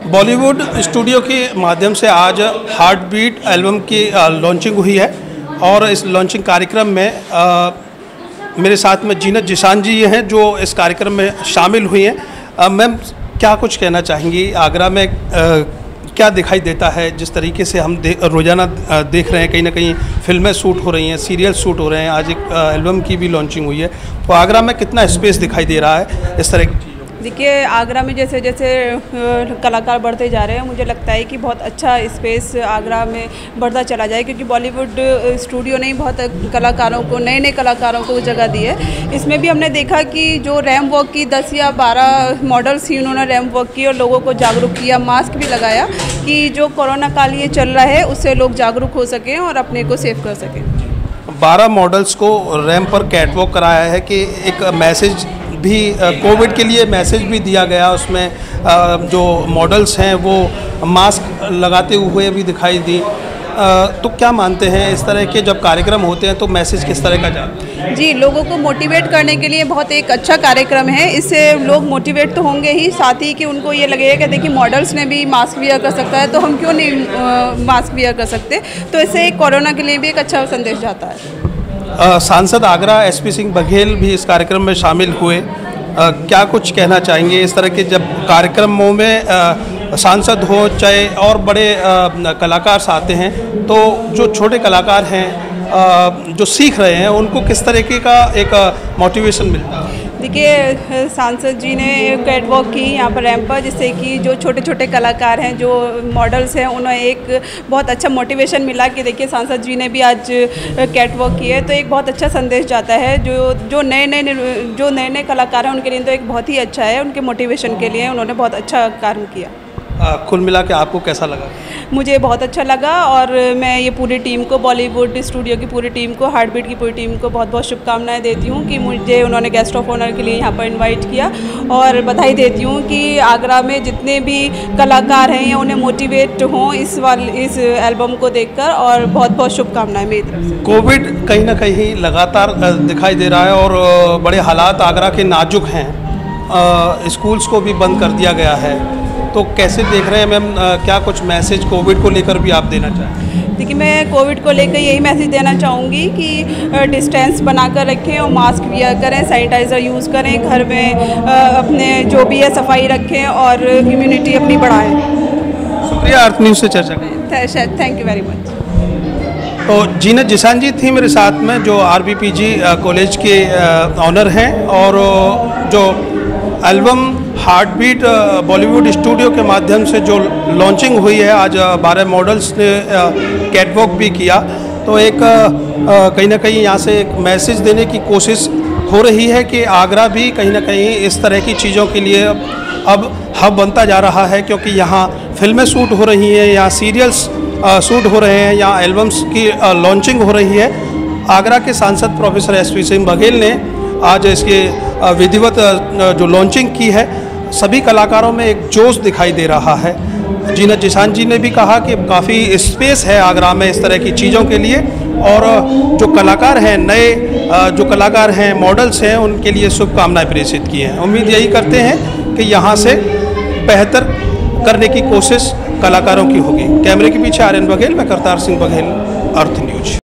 Bollywood studio के माध्यम से आज हार्ट बीट एल्बम की लॉन्चिंग हुई है और इस लॉन्चिंग कार्यक्रम में मेरे साथ में जीनत जिशान जी हैं जो इस कार्यक्रम में शामिल हुई हैं। मैम, क्या कुछ कहना चाहेंगी? आगरा में क्या दिखाई देता है? जिस तरीके से हम रोज़ाना देख रहे हैं, कहीं ना कहीं फिल्में शूट हो रही हैं, सीरियल शूट हो रहे हैं, आज एक एल्बम की भी लॉन्चिंग हुई है, तो आगरा में कितना स्पेस दिखाई दे रहा है इस तरह की चीज़ों? देखिए, आगरा में जैसे जैसे कलाकार बढ़ते जा रहे हैं, मुझे लगता है कि बहुत अच्छा स्पेस आगरा में बढ़ता चला जाए, क्योंकि बॉलीवुड स्टूडियो ने बहुत कलाकारों को, नए नए कलाकारों को जगह दी है। इसमें भी हमने देखा कि जो रैंप वॉक की 10 या 12 मॉडल्स ही उन्होंने रैंप वॉक की और लोगों को जागरूक किया, मास्क भी लगाया कि जो कोरोना काल ये चल रहा है उससे लोग जागरूक हो सकें और अपने को सेफ कर सकें। 12 मॉडल्स को रैंप पर कैटवॉक कराया है कि एक मैसेज भी कोविड के लिए मैसेज भी दिया गया। उसमें जो मॉडल्स हैं वो मास्क लगाते हुए भी दिखाई दी। तो क्या मानते हैं, इस तरह के जब कार्यक्रम होते हैं तो मैसेज किस तरह का जाता है? जी, लोगों को मोटिवेट करने के लिए बहुत एक अच्छा कार्यक्रम है। इससे लोग मोटिवेट तो होंगे ही, साथ ही कि उनको ये लगेगा कि देखिए मॉडल्स ने भी मास्क वियर कर सकता है, तो हम क्यों नहीं मास्क वियर कर सकते। तो इससे कोरोना के लिए भी एक अच्छा संदेश जाता है। सांसद आगरा एसपी सिंह बघेल भी इस कार्यक्रम में शामिल हुए। क्या कुछ कहना चाहेंगे? इस तरह के जब कार्यक्रमों में सांसद हो चाहे और बड़े कलाकार आते हैं, तो जो छोटे कलाकार हैं जो सीख रहे हैं उनको किस तरीके का एक मोटिवेशन मिलता है? देखिए, सांसद जी ने कैटवॉक की यहाँ पर रैंप पर, जिससे कि जो छोटे छोटे कलाकार हैं, जो मॉडल्स हैं, उन्हें एक बहुत अच्छा मोटिवेशन मिला कि देखिए सांसद जी ने भी आज कैटवॉक की है। तो एक बहुत अच्छा संदेश जाता है। जो नए नए कलाकार हैं उनके लिए तो एक बहुत ही अच्छा है, उनके मोटिवेशन के लिए उन्होंने बहुत अच्छा कार्य किया। कुल मिला के आपको कैसा लगा? मुझे बहुत अच्छा लगा और मैं ये पूरी टीम को, बॉलीवुड स्टूडियो की पूरी टीम को, हार्ट बीट की पूरी टीम को बहुत बहुत शुभकामनाएं देती हूँ कि मुझे उन्होंने गेस्ट ऑफ ऑनर के लिए यहाँ पर इनवाइट किया, और बधाई देती हूँ कि आगरा में जितने भी कलाकार हैं उन्हें मोटिवेट हों इस एल्बम को देखकर, और बहुत बहुत शुभकामनाएं मेरी तरफ से। कोविड कहीं ना कहीं लगातार दिखाई दे रहा है और बड़े हालात आगरा के नाजुक हैं। स्कूल्स को भी बंद कर दिया गया है, तो कैसे देख रहे हैं मैम? क्या कुछ मैसेज कोविड को लेकर भी आप देना चाहें? देखिए, मैं कोविड को लेकर यही मैसेज देना चाहूँगी कि डिस्टेंस बनाकर रखें और मास्क वियर करें, सैनिटाइज़र यूज़ करें, घर में अपने जो भी है सफाई रखें और इम्यूनिटी अपनी बढ़ाएं। शुक्रिया अर्थ न्यूज़ से चर्चा करें। Thank you very much. तो जीनत जिशान जी थी मेरे साथ में, जो RBPG कॉलेज के ऑनर हैं, और जो album heart beat Bollywood studio के माध्यम से जो लॉन्चिंग हुई है, आज 12 मॉडल्स ने कैटवॉक भी किया। तो एक कहीं ना कहीं यहाँ से एक मैसेज देने की कोशिश हो रही है कि आगरा भी कहीं ना कहीं इस तरह की चीज़ों के लिए अब हब बनता जा रहा है, क्योंकि यहाँ फिल्में शूट हो रही हैं, यहाँ सीरियल्स शूट हो रहे हैं, यहाँ एल्बम्स की लॉन्चिंग हो रही है। आगरा के सांसद प्रोफेसर एसपी सिंह बघेल ने आज इसके विधिवत जो लॉन्चिंग की है, सभी कलाकारों में एक जोश दिखाई दे रहा है। जीनत जिशान जी ने भी कहा कि काफ़ी स्पेस है आगरा में इस तरह की चीज़ों के लिए, और जो कलाकार हैं, नए जो कलाकार हैं, मॉडल्स हैं, उनके लिए शुभकामनाएं प्रेषित की हैं। उम्मीद यही करते हैं कि यहाँ से बेहतर करने की कोशिश कलाकारों की होगी। कैमरे के पीछे आर्यन बघेल, मैं करतार सिंह बघेल, अर्थ।